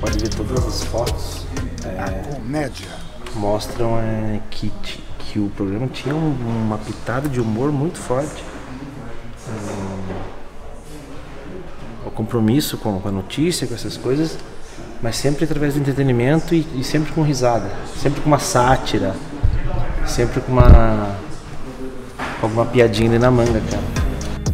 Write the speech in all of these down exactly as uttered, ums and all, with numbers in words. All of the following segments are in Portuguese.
pode ver todas as fotos. A é, comédia. Mostram é, que, que o programa tinha um, uma pitada de humor muito forte. Um, o compromisso com, com a notícia, com essas coisas, mas sempre através do entretenimento e, e sempre com risada, sempre com uma sátira, sempre com uma, com alguma piadinha ali na manga, cara.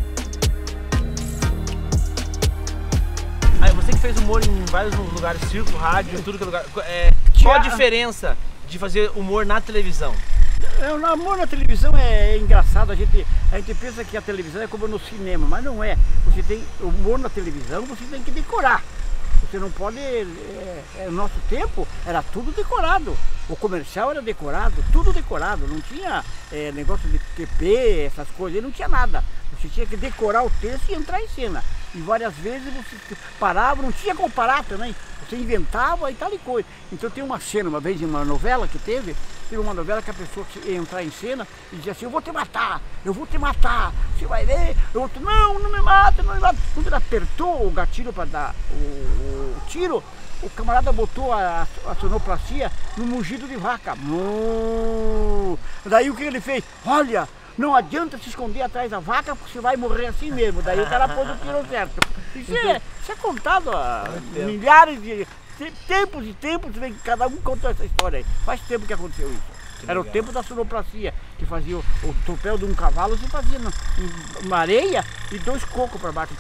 Você que fez humor em vários lugares, circo, rádio, tudo que é lugar. É, qual a diferença de fazer humor na televisão? O humor na televisão é engraçado, a gente, a gente pensa que a televisão é como no cinema, mas não é. Você tem humor na televisão, você tem que decorar. Você não pode... É, é, no nosso tempo era tudo decorado. O comercial era decorado, tudo decorado. Não tinha é, negócio de T P, essas coisas, não tinha nada. Você tinha que decorar o texto e entrar em cena. E várias vezes você parava, não tinha como parar também. Você inventava e tal e coisa. Então tem uma cena, uma vez em uma novela que teve, teve uma novela que a pessoa ia entrar em cena e dizia assim, eu vou te matar, eu vou te matar, você vai ver, eu vou te... não, não me mata, não me mata. Quando ele apertou o gatilho para dar o, o, o tiro, o camarada botou a, a sonoplastia no mugido de vaca. Hum. Daí o que ele fez? Olha, não adianta se esconder atrás da vaca porque você vai morrer assim mesmo. Daí o cara pôs o tiro certo. Isso é, isso é contado há milhares de tempos e tempos, cada um conta essa história aí. Faz tempo que aconteceu isso. Era o tempo da sonoplastia, que fazia o, o tropel de um cavalo, você fazia uma areia e dois cocos para baixo.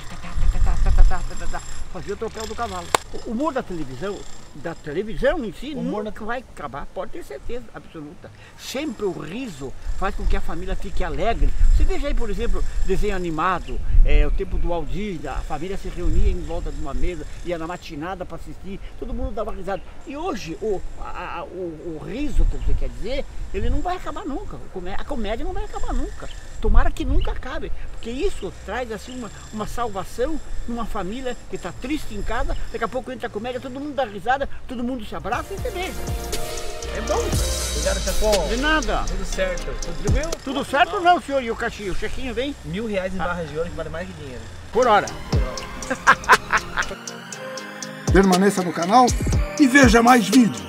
Fazia o tropel do cavalo. O humor da televisão, da televisão em si, nunca vai acabar, pode ter certeza absoluta. Sempre o riso faz com que a família fique alegre. Você veja aí, por exemplo, desenho animado, é, o tempo do Aldir, a família se reunia em volta de uma mesa, ia na matinada para assistir, todo mundo dava risada. E hoje, o, a, o, o riso, que você quer dizer, ele não vai acabar nunca. A comédia não vai acabar nunca. Tomara que nunca acabe, porque isso traz assim uma, uma salvação numa família que está triste em casa, daqui a pouco entra a comédia, todo mundo dá risada, todo mundo se abraça e se beija. É bom. Obrigado, Chefão. De nada. Tudo certo. Contribuiu? Tudo certo não, senhor? E o cachinho? O chequinho vem? Mil reais em barras de ouro que vale mais que dinheiro. Por hora. Por hora. Permaneça no canal e veja mais vídeos.